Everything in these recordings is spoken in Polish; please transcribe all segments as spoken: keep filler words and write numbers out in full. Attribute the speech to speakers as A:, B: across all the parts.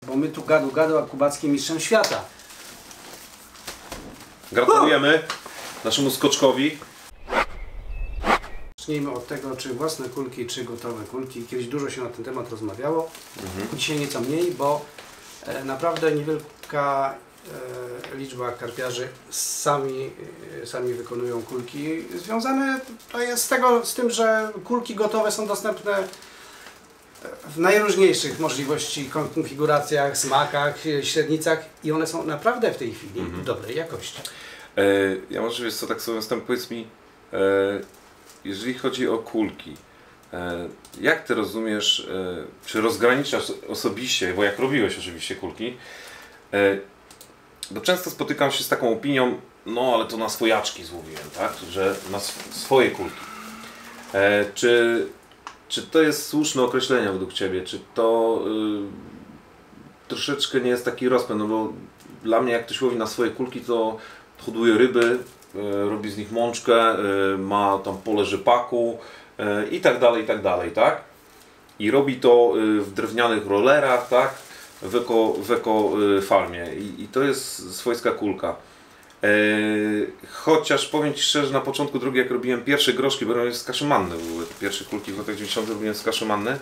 A: Bo my tu gadu gadu, a Kubacki mistrzem świata.
B: Gratulujemy naszemu skoczkowi.
A: Zacznijmy od tego, czy własne kulki, czy gotowe kulki. Kiedyś dużo się na ten temat rozmawiało. Mhm. Dzisiaj nieco mniej, bo e, naprawdę niewielka e, liczba karpiarzy sami, e, sami wykonują kulki. Związane to jest z, tego, z tym, że kulki gotowe są dostępne w najróżniejszych możliwości, konfiguracjach, smakach, średnicach i one są naprawdę w tej chwili mhm. dobrej jakości.
B: E, ja może wiesz co, tak sobie następnie powiedz mi, e, jeżeli chodzi o kulki, e, jak Ty rozumiesz, e, czy rozgraniczasz osobiście, bo jak robiłeś oczywiście kulki, e, bo często spotykam się z taką opinią, no ale to na swojaczki złowiłem, tak, że na swoje kulki. E, czy Czy to jest słuszne określenie według Ciebie? Czy to y, troszeczkę nie jest taki rozpęd? No bo dla mnie, jak ktoś łowi na swoje kulki, to hoduje ryby, y, robi z nich mączkę, y, ma tam pole rzepaku y, i tak dalej, i tak dalej, tak? I robi to y, w drewnianych rollerach, tak? W eko, w eko y, farmie. I, I to jest swojska kulka. Eee, chociaż powiem Ci szczerze, na początku drogi, jak robiłem pierwsze groszki, bo robiłem z kaszy manny, były pierwsze kulki w latach dziewięćdziesiątych robiłem z kaszy manny.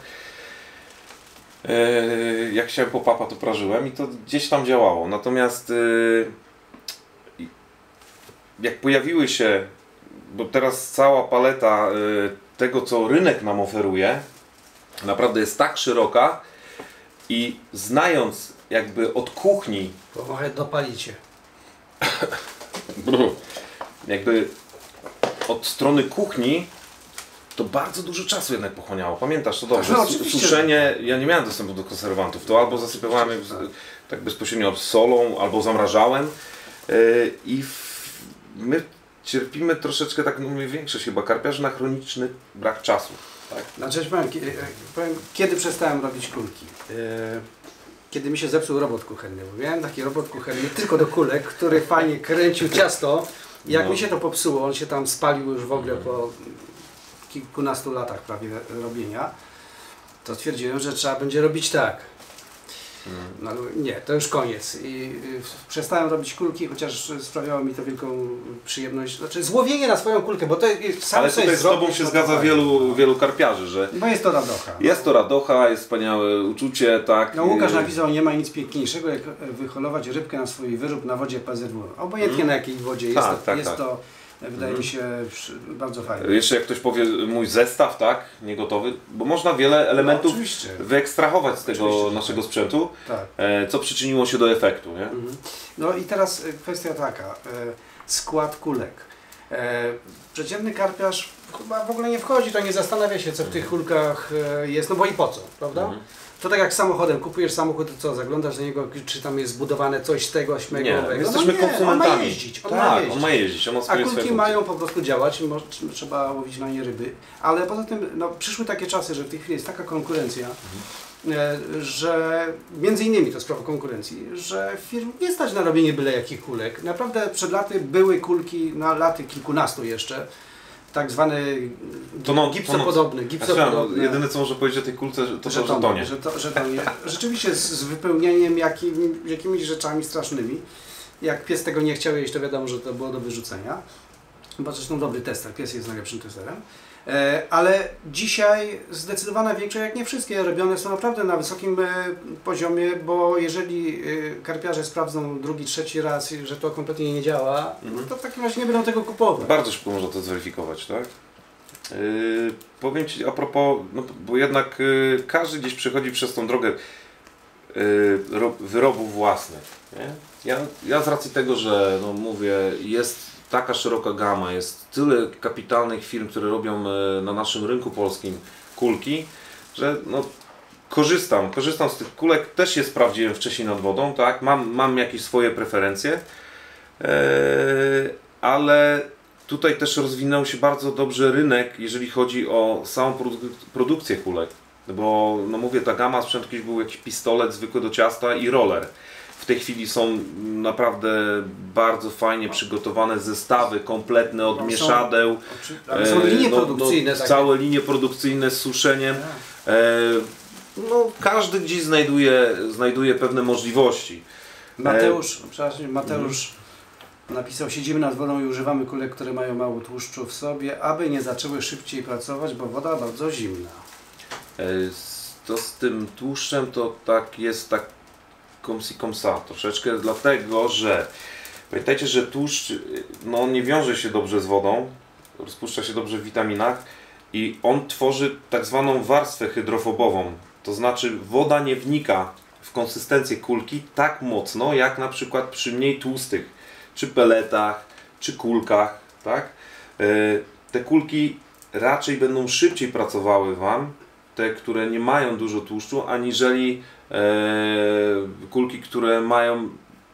B: Eee, jak chciałem pop-upa, to prażyłem i to gdzieś tam działało. Natomiast eee, jak pojawiły się, bo teraz cała paleta eee, tego, co rynek nam oferuje, naprawdę jest tak szeroka i znając jakby od kuchni,
A: Trochę dopalicie.
B: jakby od strony kuchni to bardzo dużo czasu jednak pochłaniało. Pamiętasz to dobrze?
A: No,
B: Suszenie, ja nie miałem dostępu do konserwantów. To albo zasypywałem je tak bezpośrednio solą, albo zamrażałem. I my cierpimy troszeczkę, tak mówię, większość chyba karpiarzy, na chroniczny brak czasu. Tak?
A: Znaczy, powiem, powiem, kiedy przestałem robić kulki. Kiedy mi się zepsuł robot kuchenny, bo miałem taki robot kuchenny tylko do kulek, który fajnie kręcił ciasto i jak no. mi się to popsuło, on się tam spalił już w ogóle po kilkunastu latach prawie robienia, to stwierdziłem, że trzeba będzie robić tak. No, nie, to już koniec. I przestałem robić kulki, chociaż sprawiało mi to wielką przyjemność. Znaczy złowienie na swoją kulkę, bo to jest sam
B: Ale tutaj z Tobą się zgadza wielu, wielu karpiarzy, że
A: bo jest to radocha.
B: Jest to radocha, jest wspaniałe uczucie, tak.
A: No Łukasz napisał, nie ma nic piękniejszego, jak wyholować rybkę na swój wyrób na wodzie P Z W. Obojętnie hmm. na jakiej wodzie jest, tak, to, tak, jest tak. to wydaje mi się bardzo fajne.
B: Jeszcze jak ktoś powie mój zestaw, tak, niegotowy, bo można wiele elementów no, wyekstrahować z tego oczywiście, naszego tak. sprzętu, tak. co przyczyniło się do efektu. Nie? Mhm.
A: No i teraz kwestia taka, skład kulek. Przeciętny karpiarz chyba w ogóle nie wchodzi, to nie zastanawia się, co w tych kulkach jest, no bo i po co, prawda? Mhm. To tak jak z samochodem, kupujesz samochód, to co, zaglądasz do niego, czy tam jest zbudowane coś tego, śmego,
B: nie,
A: owego.
B: jesteśmy
A: no
B: konsumentami.
A: On ma jeździć, on,
B: tak,
A: ma jeździć.
B: on ma jeździć. On ma
A: A kulki mają po prostu działać, może, trzeba łowić na nie ryby. Ale poza tym, no, przyszły takie czasy, że w tej chwili jest taka konkurencja, mhm. że między innymi to sprawa konkurencji, że firm nie stać na robienie byle jakich kulek. Naprawdę przed laty były kulki, na laty kilkunastu jeszcze, tak zwany
B: to
A: gipsopodobny. gipsopodobny.
B: Ja, jedyne co może powiedzieć o tej kulce, to że to żetonie.
A: Że to, że to nie. Rzeczywiście z, z wypełnieniem jakim, jakimiś rzeczami strasznymi. Jak pies tego nie chciał jeść, to wiadomo, że to było do wyrzucenia. Chyba zresztą dobry tester, pies jest najlepszym testerem. E, ale dzisiaj zdecydowana większość, jak nie wszystkie, robione są naprawdę na wysokim e, poziomie, bo jeżeli e, karpiarze sprawdzą drugi, trzeci raz, że to kompletnie nie działa, mhm. to w takim razie nie będą tego kupować.
B: Bardzo szybko można to zweryfikować, tak? Yy, powiem Ci a propos, no, bo jednak yy, każdy gdzieś przechodzi przez tą drogę yy, wyrobów własnych. Nie? Ja, ja z racji tego, że no, mówię, jest taka szeroka gama, jest tyle kapitalnych firm, które robią na naszym rynku polskim kulki, że no, korzystam, korzystam z tych kulek, też je sprawdziłem wcześniej nad wodą, tak? mam, mam jakieś swoje preferencje, yy, ale tutaj też rozwinął się bardzo dobrze rynek, jeżeli chodzi o samą produ produkcję kulek, bo no mówię, ta gama sprzętu kiedyś był jakiś pistolet zwykły do ciasta i roller. W tej chwili są naprawdę bardzo fajnie przygotowane zestawy kompletne od no, mieszadeł.
A: Są, są linie
B: no,
A: produkcyjne.
B: No, całe linie produkcyjne z suszeniem. E, no, każdy gdzieś znajduje, znajduje pewne możliwości.
A: Mateusz, e... przepraszam, Mateusz mm. napisał, siedzimy nad wodą i używamy kulek, które mają mało tłuszczu w sobie, aby nie zaczęły szybciej pracować, bo woda bardzo zimna.
B: E, to z tym tłuszczem to tak jest tak komsi komsa troszeczkę, dlatego że pamiętajcie, że tłuszcz no, on nie wiąże się dobrze z wodą, rozpuszcza się dobrze w witaminach i on tworzy tak zwaną warstwę hydrofobową. To znaczy woda nie wnika w konsystencję kulki tak mocno, jak na przykład przy mniej tłustych, czy peletach, czy kulkach. Tak? Te kulki raczej będą szybciej pracowały Wam, te, które nie mają dużo tłuszczu, aniżeli kulki, które mają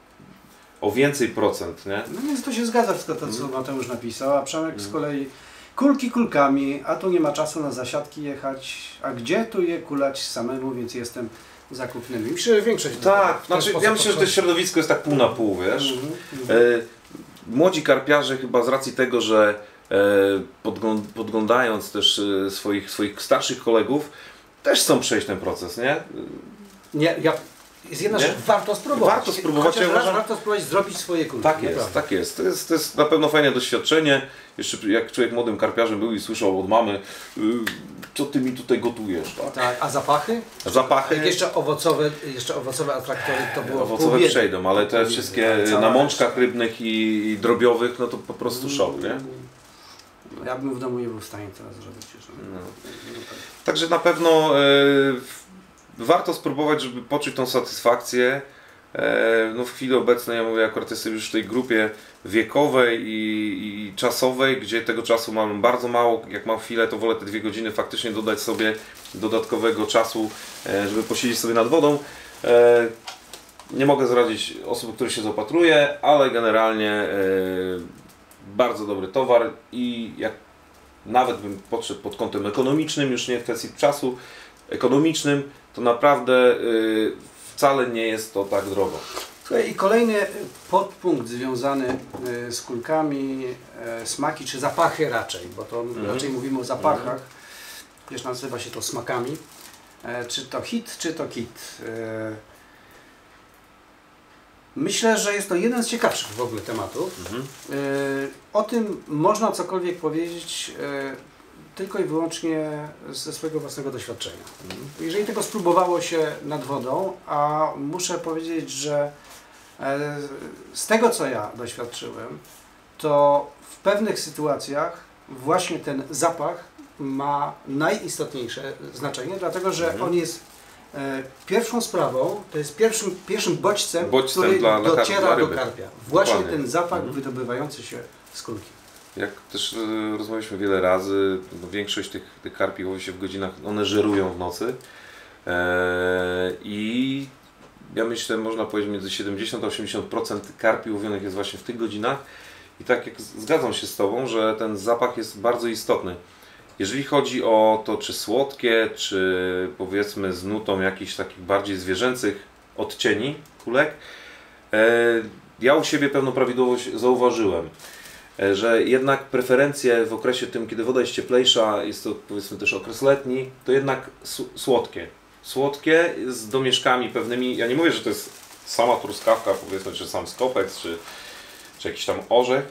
B: o więcej procent. Nie?
A: No więc to się zgadza wszystko to, co Mateusz napisał, a Przemek z kolei kulki kulkami, a tu nie ma czasu na zasiadki jechać, a gdzie tu je kulać samemu, więc jestem zakupnymi. Myślę, że większość...
B: Tak, znaczy, ja myślę, że to środowisko jest tak pół na pół, wiesz. Mm -hmm. e, młodzi karpiarze chyba z racji tego, że e, podgląd podglądając też e, swoich, swoich starszych kolegów, też chcą przejść ten proces, nie?
A: Nie, ja... Jest jedna rzecz, warto spróbować.
B: Warto spróbować.
A: Ja uważam, warto spróbować zrobić swoje kulki.
B: Tak jest, naprawdę. tak jest. To, jest. to jest na pewno fajne doświadczenie. Jeszcze jak człowiek młodym karpiarzem był i słyszał od mamy, yy, co ty mi tutaj gotujesz. Tak,
A: tak a zapachy?
B: A zapachy?
A: Jak jeszcze owocowe, jeszcze owocowe atraktory to było
B: Owocowe przejdą, ale te wszystkie na mączkach rybnych i, i drobiowych, no to po prostu szok, nie?
A: Ja bym w domu nie był w stanie teraz zrobić. No.
B: Także na pewno yy, warto spróbować, żeby poczuć tą satysfakcję. No w chwili obecnej, ja mówię, akurat jestem już w tej grupie wiekowej i, i czasowej, gdzie tego czasu mam bardzo mało. Jak mam chwilę, to wolę te dwie godziny faktycznie dodać sobie dodatkowego czasu, żeby posiedzieć sobie nad wodą. Nie mogę zradzić osób, które się zaopatruje, ale generalnie bardzo dobry towar i jak nawet bym podszedł pod kątem ekonomicznym, już nie w kwestii czasu, ekonomicznym, to naprawdę yy, wcale nie jest to tak drogo.
A: Słuchaj, i kolejny podpunkt związany y, z kulkami, y, smaki czy zapachy raczej, bo to mm. raczej mówimy o zapachach, mm. wiesz, nazywa się to smakami. E, czy to hit, czy to kit. E, myślę, że jest to jeden z ciekawszych w ogóle tematów. Mm. E, o tym można cokolwiek powiedzieć e, tylko i wyłącznie ze swojego własnego doświadczenia. Mm. Jeżeli tego spróbowało się nad wodą, a muszę powiedzieć, że e, z tego co ja doświadczyłem, to w pewnych sytuacjach właśnie ten zapach ma najistotniejsze znaczenie, dlatego że mm. on jest e, pierwszą sprawą, to jest pierwszym, pierwszym bodźcem,
B: bodźcem
A: który
B: dla, dla
A: dociera
B: dla
A: do karpia. Właśnie
B: Dokładnie.
A: ten zapach
B: mm.
A: wydobywający się z kulki.
B: Jak też y, rozmawialiśmy wiele razy, no, większość tych, tych karpi łowi się w godzinach, one żerują w nocy e, i ja myślę, można powiedzieć między siedemdziesiąt a osiemdziesiąt procent karpi łowionych jest właśnie w tych godzinach i tak jak zgadzam się z Tobą, że ten zapach jest bardzo istotny. Jeżeli chodzi o to, czy słodkie, czy powiedzmy z nutą jakichś takich bardziej zwierzęcych odcieni kulek, e, ja u siebie pewną prawidłowość zauważyłem, że jednak preferencje w okresie tym, kiedy woda jest cieplejsza, jest to powiedzmy też okres letni, to jednak słodkie. Słodkie z domieszkami pewnymi, ja nie mówię, że to jest sama truskawka, powiedzmy, czy sam skopek, czy, czy jakiś tam orzech,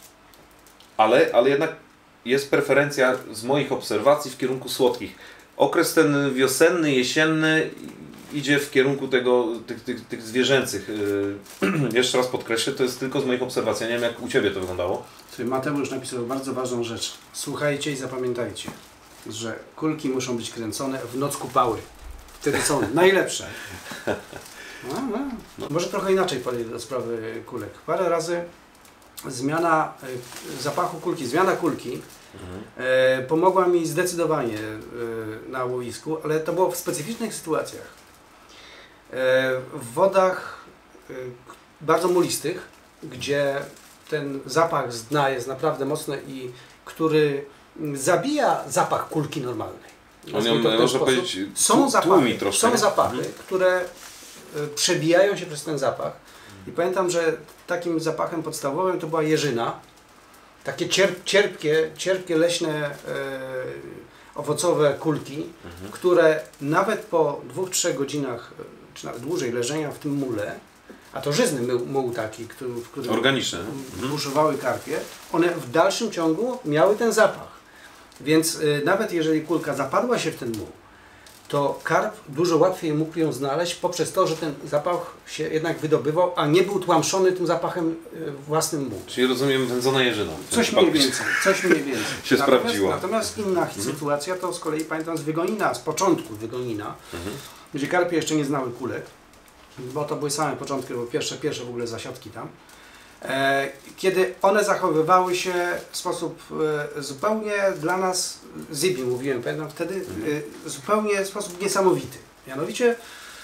B: ale, ale jednak jest preferencja z moich obserwacji w kierunku słodkich. Okres ten wiosenny, jesienny idzie w kierunku tego, tych, tych, tych zwierzęcych. Yy, jeszcze raz podkreślę, to jest tylko z moich obserwacji. Nie wiem, jak u Ciebie to wyglądało.
A: Mateusz napisał bardzo ważną rzecz. Słuchajcie i zapamiętajcie, że kulki muszą być kręcone w noc kupały. Wtedy są najlepsze. No, no. No. Może trochę inaczej podejdę do sprawy kulek. Parę razy zmiana y, zapachu kulki, zmiana kulki mhm. y, pomogła mi zdecydowanie y, na łowisku, ale to było w specyficznych sytuacjach. Y, w wodach y, bardzo mulistych, gdzie ten zapach z dna jest naprawdę mocny i który zabija zapach kulki normalnej.
B: On ją, można powiedzieć,
A: są zapachy,
B: troszkę,
A: są zapachy mhm. które y, przebijają się przez ten zapach. I pamiętam, że takim zapachem podstawowym to była jeżyna. Takie cierp, cierpkie, cierpkie leśne e, owocowe kulki, mhm. które nawet po dwóch, trzech godzinach, czy nawet dłużej leżenia w tym mule, a to żyzny muł taki, który, w którym
B: organiczny,
A: buszowały karpie, one w dalszym ciągu miały ten zapach. Więc y, nawet jeżeli kulka zapadła się w ten muł, to karp dużo łatwiej mógł ją znaleźć poprzez to, że ten zapach się jednak wydobywał, a nie był tłamszony tym zapachem y, własnym mułu.
B: Czyli rozumiem wędzona jeżyna.
A: Coś mniej więcej, coś mniej więcej.
B: się
A: natomiast,
B: sprawdziło.
A: Natomiast inna mhm. sytuacja to z kolei pamiętam z wygonina, z początku wygonina, mhm. gdzie karpie jeszcze nie znały kulek, bo to były same początki, bo pierwsze, pierwsze w ogóle zasiadki tam. E, kiedy one zachowywały się w sposób e, zupełnie dla nas, Zibi mówiłem, pamiętam wtedy, e, zupełnie w sposób niesamowity. Mianowicie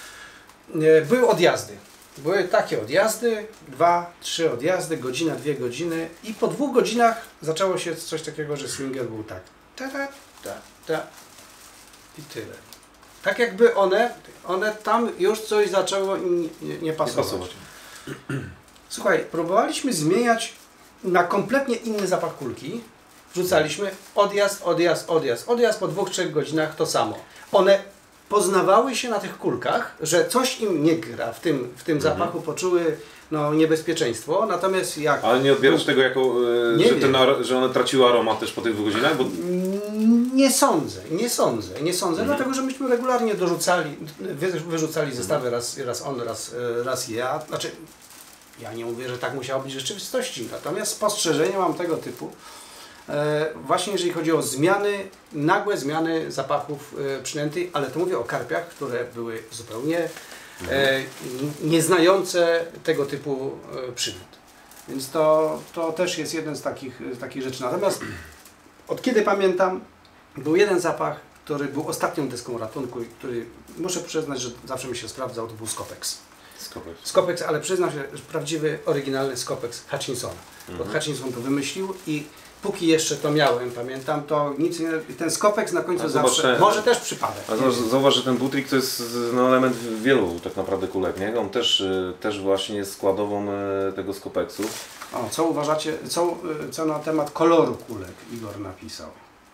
A: e, były odjazdy. Były takie odjazdy, dwa, trzy odjazdy, godzina, dwie godziny i po dwóch godzinach zaczęło się coś takiego, że swinger był tak, ta, ta, ta, ta i tyle. Tak jakby one, one tam już coś zaczęło im nie, nie pasować. Nie pasować. Słuchaj, próbowaliśmy zmieniać na kompletnie inny zapach kulki. Wrzucaliśmy odjazd, odjazd, odjazd, odjazd, po dwóch, trzech godzinach to samo. One poznawały się na tych kulkach, że coś im nie gra w tym, w tym mhm. zapachu, poczuły no, niebezpieczeństwo, natomiast jak...
B: Ale nie odbierasz tego jako, e, że, ten, że one traciły aromat też po tych dwóch godzinach? Bo...
A: Nie sądzę, nie sądzę, nie sądzę, mhm. dlatego że myśmy regularnie dorzucali, wy, wyrzucali zestawy mhm. raz, raz on, raz, raz ja, znaczy ja nie mówię, że tak musiało być w rzeczywistości, natomiast spostrzeżenia mam tego typu, e, właśnie jeżeli chodzi o zmiany, nagłe zmiany zapachów e, przynęty, ale to mówię o karpiach, które były zupełnie e, nieznające tego typu e, przynęt. Więc to, to też jest jeden z takich, z takich rzeczy. Natomiast od kiedy pamiętam, był jeden zapach, który był ostatnią deską ratunku i który muszę przyznać, że zawsze mi się sprawdzał, to był Scopex.
B: Scopex.
A: Scopex, ale przyznam się, że prawdziwy, oryginalny Scopex Hutchinsona. Mhm. Bo Hutchinson to wymyślił i póki jeszcze to miałem, pamiętam, to nic nie... Ten Scopex na końcu zawsze... Zobacz, może też przypadek.
B: A zauważ, że ten Butrik to jest no, element wielu tak naprawdę kulek, nie? On też, też właśnie jest składową tego Scopexu.
A: O, co uważacie, co, co na temat koloru kulek Igor napisał?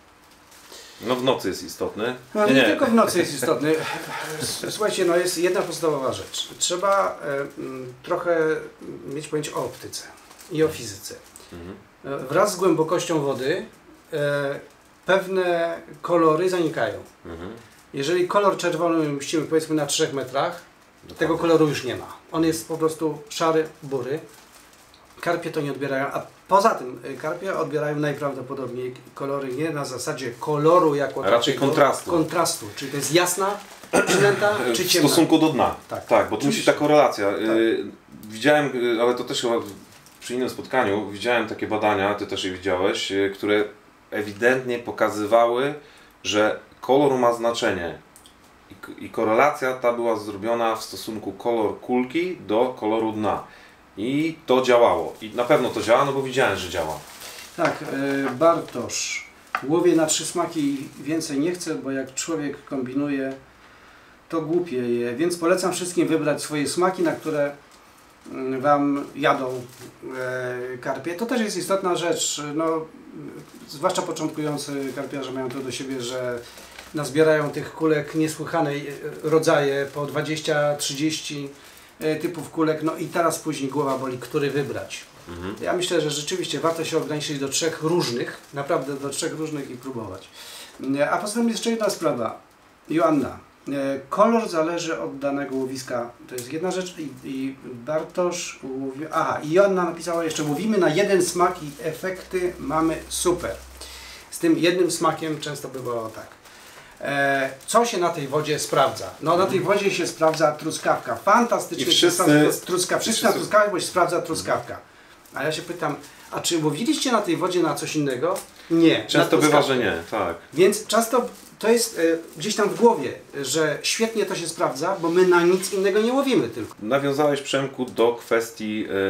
B: No w nocy jest istotny.
A: No, nie, nie, nie tylko w nocy jest istotny. Słuchajcie, no jest jedna podstawowa rzecz. Trzeba e, m, trochę mieć pojęcie o optyce i o fizyce. Mhm. E, wraz z głębokością wody e, pewne kolory zanikają. Mhm. Jeżeli kolor czerwony mścimy powiedzmy na trzech metrach, Dokładnie. tego koloru już nie ma. On jest po prostu szary, bury. Karpie to nie odbierają, a poza tym karpie odbierają najprawdopodobniej kolory nie na zasadzie koloru jako
B: a raczej kontrastu.
A: kontrastu. Czyli to jest jasna przynęta, czy ciemna?
B: W stosunku do dna.
A: Tak,
B: tak bo tu musi ta korelacja. Tak. Widziałem, ale to też chyba przy innym spotkaniu, widziałem takie badania, ty też je widziałeś, które ewidentnie pokazywały, że kolor ma znaczenie. I, i korelacja ta była zrobiona w stosunku kolor kulki do koloru dna. I to działało. I na pewno to działa, no bo widziałem, że działa.
A: Tak, yy, Bartosz. Łowię na trzy smaki i więcej nie chcę, bo jak człowiek kombinuje, to głupie je. Więc polecam wszystkim wybrać swoje smaki, na które yy, Wam jadą yy, karpie. To też jest istotna rzecz. No, zwłaszcza początkujący karpiarze mają to do siebie, że nazbierają tych kulek niesłychane rodzaje, po dwadzieścia trzydzieści typów kulek, no i teraz później głowa boli, który wybrać. Mhm. Ja myślę, że rzeczywiście warto się ograniczyć do trzech różnych, naprawdę do trzech różnych i próbować. A poza tym jeszcze jedna sprawa. Joanna, kolor zależy od danego łowiska, to jest jedna rzecz i, i Bartosz, mówi, aha, i Joanna napisała jeszcze, mówimy na jeden smak i efekty mamy super. Z tym jednym smakiem często bywało tak. Co się na tej wodzie sprawdza? No na tej wodzie się sprawdza truskawka. Fantastycznie
B: I wszyscy,
A: się sprawdza truskawka. Wszyscy na truskawkę, bo się sprawdza truskawka. A ja się pytam, a czy łowiliście na tej wodzie na coś innego? Nie.
B: Często bywa, że nie, tak.
A: Więc często to jest e, gdzieś tam w głowie, że świetnie to się sprawdza, bo my na nic innego nie łowimy tylko.
B: Nawiązałeś, Przemku, do kwestii yy,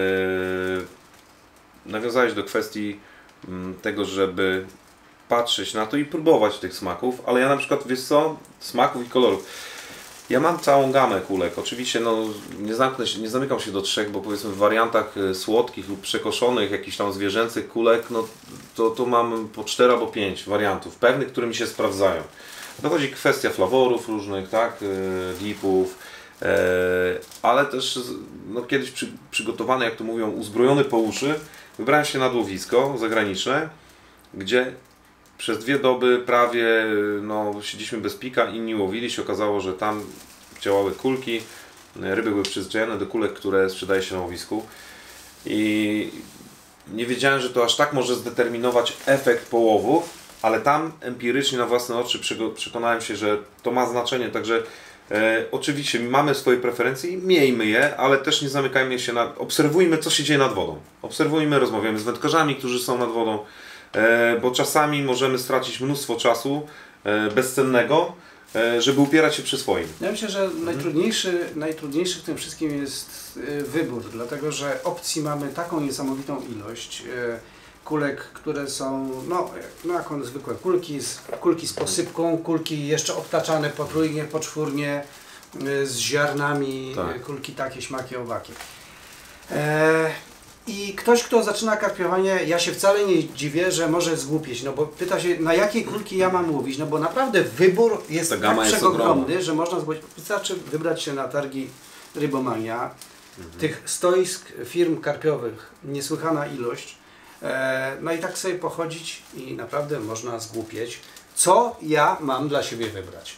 B: nawiązałeś do kwestii yy, tego, żeby patrzeć na to i próbować tych smaków, ale ja na przykład, wiesz co, smaków i kolorów. Ja mam całą gamę kulek. Oczywiście no, nie, zamknę się, nie zamykam się do trzech, bo powiedzmy w wariantach słodkich lub przekoszonych, jakichś tam zwierzęcych kulek, no to, to mam po cztery albo pięć wariantów, pewnych, które mi się sprawdzają. Dochodzi kwestia flaworów różnych, tak, lipów, ale też no, kiedyś przy, przygotowany, jak to mówią, uzbrojony po uszy, wybrałem się na łowisko zagraniczne, gdzie przez dwie doby prawie no, siedzieliśmy bez pika, inni łowili, się okazało, że tam działały kulki, ryby były przyzwyczajone do kulek, które sprzedaje się na łowisku i nie wiedziałem, że to aż tak może zdeterminować efekt połowów, ale tam empirycznie na własne oczy przekonałem się, że to ma znaczenie, także e, oczywiście mamy swoje preferencje i miejmy je, ale też nie zamykajmy się na... Obserwujmy, co się dzieje nad wodą. Obserwujmy, rozmawiamy z wędkarzami, którzy są nad wodą, e, bo czasami możemy stracić mnóstwo czasu e, bezcennego, e, żeby upierać się przy swoim.
A: Ja myślę, że mhm. najtrudniejszy, najtrudniejszy w tym wszystkim jest e, wybór, dlatego że opcji mamy taką niesamowitą ilość. E, kulek, które są, no, no jak one zwykłe kulki, z, kulki z posypką, kulki jeszcze obtaczane potrójnie, poczwórnie, y, z ziarnami, tak. kulki takie, śmaki, owaki. E, I ktoś, kto zaczyna karpiowanie, ja się wcale nie dziwię, że może zgłupieć, no bo pyta się, na jakiej kulki ja mam łowić, no bo naprawdę wybór jest tak przeogromny, że można zgłupić. Wystarczy wybrać się na targi Rybomania, mhm. tych stoisk firm karpiowych, niesłychana ilość. No i tak sobie pochodzić i naprawdę można zgłupieć, co ja mam dla siebie wybrać.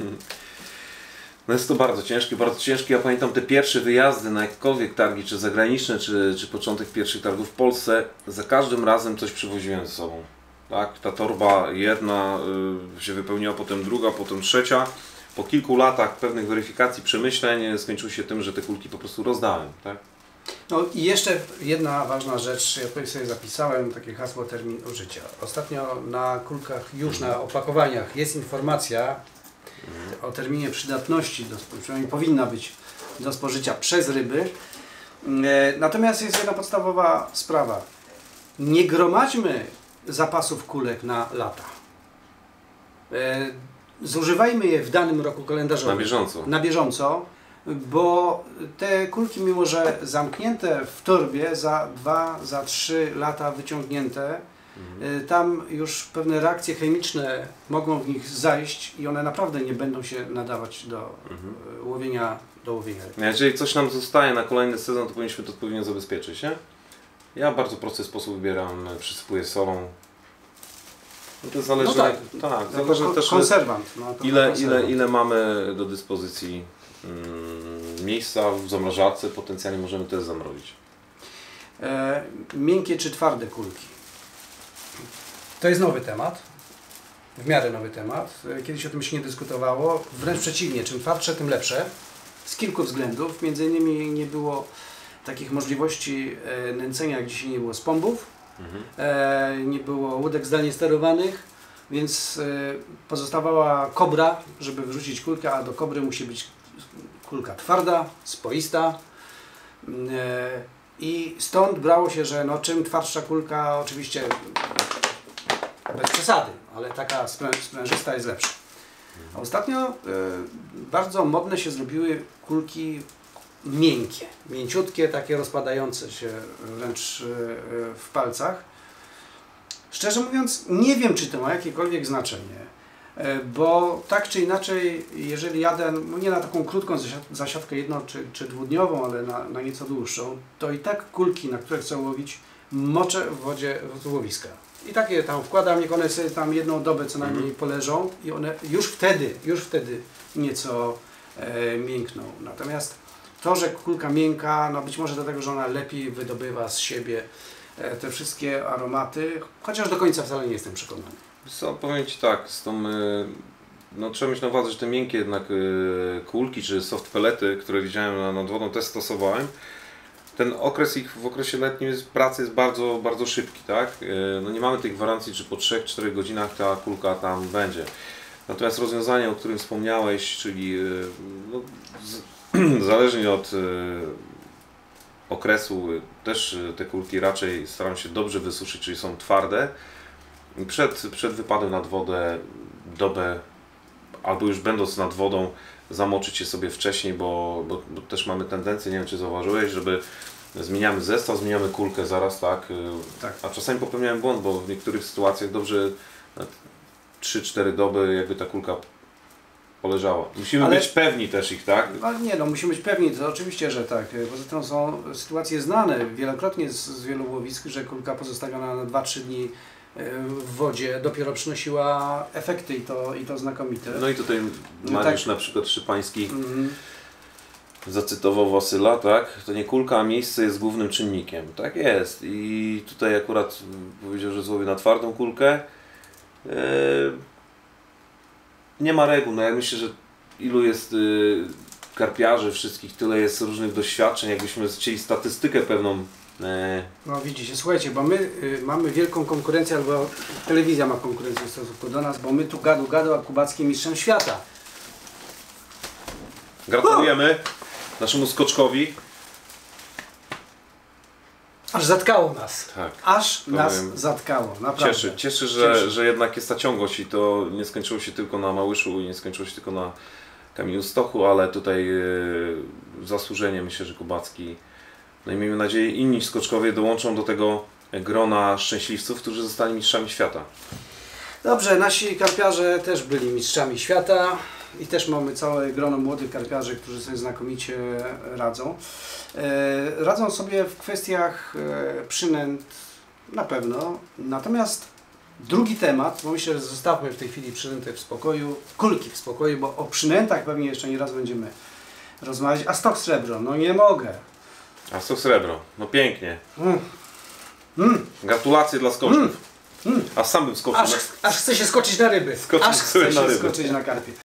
B: No jest to bardzo ciężkie, bardzo ciężkie. Ja pamiętam te pierwsze wyjazdy na jakiekolwiek targi, czy zagraniczne, czy, czy początek pierwszych targów w Polsce. Za każdym razem coś przywoziłem ze sobą. Tak? Ta torba jedna y, się wypełniła, potem druga, potem trzecia. Po kilku latach pewnych weryfikacji, przemyśleń skończyło się tym, że te kulki po prostu rozdałem. Tak?
A: No i jeszcze jedna ważna rzecz, ja tutaj sobie zapisałem takie hasło termin użycia. Ostatnio na kulkach, już na opakowaniach jest informacja o terminie przydatności, do, przynajmniej powinna być do spożycia przez ryby. Natomiast jest jedna podstawowa sprawa. Nie gromadźmy zapasów kulek na lata. Zużywajmy je w danym roku kalendarzowym.
B: Na bieżąco.
A: Na bieżąco. Bo te kulki, mimo że zamknięte w torbie, za dwa, za trzy lata wyciągnięte, mhm. tam już pewne reakcje chemiczne mogą w nich zajść i one naprawdę nie będą się nadawać do mhm. łowienia, do łowienia.
B: Jeżeli coś nam zostaje na kolejny sezon, to powinniśmy to odpowiednio zabezpieczyć, nie? Ja w bardzo prosty sposób wybieram, przysypuję solą. No to zależy,
A: no tak,
B: tak,
A: to
B: zależy
A: to
B: też
A: konserwant. No, to
B: ile,
A: konserwant.
B: ile, ile mamy do dyspozycji mm, miejsca w zamrażarce, potencjalnie możemy też zamrozić.
A: E, miękkie czy twarde kulki? To jest nowy temat, w miarę nowy temat. Kiedyś o tym się nie dyskutowało, wręcz przeciwnie, czym twardsze, tym lepsze. Z kilku względów, między innymi nie było takich możliwości e, nęcenia, jak dzisiaj nie było spombów. Mhm. E, nie było łódek zdalnie sterowanych, więc e, pozostawała kobra, żeby wrzucić kulkę, a do kobry musi być kulka twarda, spoista. E, I stąd brało się, że no, czym twardsza kulka, oczywiście bez przesady, ale taka sprę sprężysta jest lepsza. A ostatnio e, bardzo modne się zrobiły kulki miękkie, mięciutkie, takie rozpadające się wręcz w palcach. Szczerze mówiąc, nie wiem, czy to ma jakiekolwiek znaczenie, bo tak czy inaczej, jeżeli jadę, no nie na taką krótką zasiadkę jedno czy, czy dwudniową, ale na, na nieco dłuższą, to i tak kulki, na które chcę łowić, moczę w wodzie z łowiska. I takie tam wkładam, niech one sobie tam jedną dobę co najmniej poleżą i one już wtedy, już wtedy nieco e, miękną. Natomiast to, że kulka miękka, no być może dlatego, że ona lepiej wydobywa z siebie e, te wszystkie aromaty, chociaż do końca wcale nie jestem przekonany.
B: Co, powiem Ci tak, z tą, no, trzeba mieć na uwadze, że te miękkie jednak kulki czy soft pellety, które widziałem nad wodą, też stosowałem. Ten okres ich w okresie letnim jest, pracy jest bardzo, bardzo szybki, tak? No nie mamy tej gwarancji, czy po trzech czterech godzinach ta kulka tam będzie. Natomiast rozwiązanie, o którym wspomniałeś, czyli no, z, zależnie od y, okresu, też te kulki raczej staram się dobrze wysuszyć, czyli są twarde. Przed, przed wypadem nad wodę dobę albo już będąc nad wodą zamoczyć je sobie wcześniej, bo, bo, bo też mamy tendencję, nie wiem czy zauważyłeś, żeby zmieniamy zestaw, zmieniamy kulkę zaraz, tak?
A: Tak.
B: A czasami popełniałem błąd, bo w niektórych sytuacjach dobrze trzy cztery doby jakby ta kulka poleżała. Musimy
A: Ale-
B: być pewni też ich, tak?
A: No nie no, musimy być pewni, to oczywiście, że tak. Poza tym są sytuacje znane wielokrotnie z, z wielu łowisk, że kulka pozostawiona na dwa trzy dni w wodzie dopiero przynosiła efekty i to, i to znakomite.
B: No i tutaj
A: No
B: Mariusz
A: tak.
B: na przykład Szypański
A: Mhm.
B: zacytował Wasyla, tak? To nie kulka, a miejsce jest głównym czynnikiem. Tak jest. I tutaj akurat powiedział, że złowił na twardą kulkę. Eee, nie ma reguł. No ja myślę, że ilu jest y, karpiarzy wszystkich, tyle jest różnych doświadczeń. Jakbyśmy chcieli statystykę pewną. E,
A: No widzicie, słuchajcie, bo my y, mamy wielką konkurencję, albo telewizja ma konkurencję w stosunku do nas, bo my tu gadu gadu, a Kubacki mistrzem świata.
B: gratulujemy naszemu skoczkowi.
A: Aż zatkało nas.
B: Tak.
A: Aż nas
B: Powiem.
A: zatkało, naprawdę.
B: Cieszy, cieszy, że,
A: Cieszy.
B: że jednak jest ta ciągłość i to nie skończyło się tylko na Małyszu i nie skończyło się tylko na Kamieniu Stochu, ale tutaj yy, zasłużenie myślę, że Kubacki, no i miejmy nadzieję inni skoczkowie dołączą do tego grona szczęśliwców, którzy zostali mistrzami świata.
A: Dobrze, nasi karpiarze też byli mistrzami świata i też mamy całe grono młodych karpiarzy, którzy sobie znakomicie radzą. E, radzą sobie w kwestiach e, przynęt na pewno, natomiast drugi temat, bo myślę, że zostawmy w tej chwili przynęty w spokoju, kulki w spokoju, bo o przynętach pewnie jeszcze nie raz będziemy rozmawiać, a stok srebro, no nie mogę.
B: A co srebro? No pięknie.
A: Mm. Mm.
B: Gratulacje dla skoczków.
A: Mm.
B: A sam bym skoczył.
A: Aż,
B: na-
A: aż chce się skoczyć na ryby,
B: Skoczyć
A: aż
B: sobie
A: chce
B: na
A: się
B: ryby.
A: skoczyć na karpie.